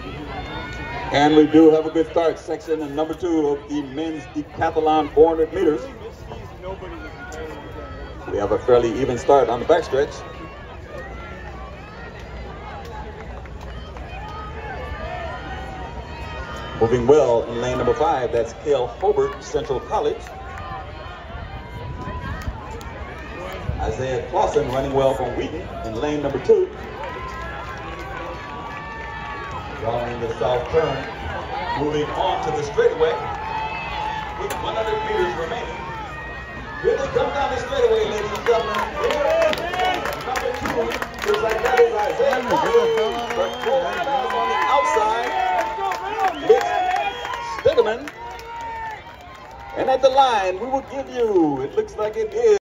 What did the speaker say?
And we do have a good start. Section number 2 of the men's decathlon 400 meters. We have a fairly even start on the backstretch. Moving well in lane number 5, that's Cale Hobart, Central College. Isaiah Clausen running well from Wheaton in lane number 2. Drawing the south turn, moving on to the straightaway with 100 meters remaining. Here they come down the straightaway, ladies and gentlemen. Number 2, looks like that is Isaiah Clausen, but going down on the outside, it's Stegeman. And at the line, we will give you, it looks like it is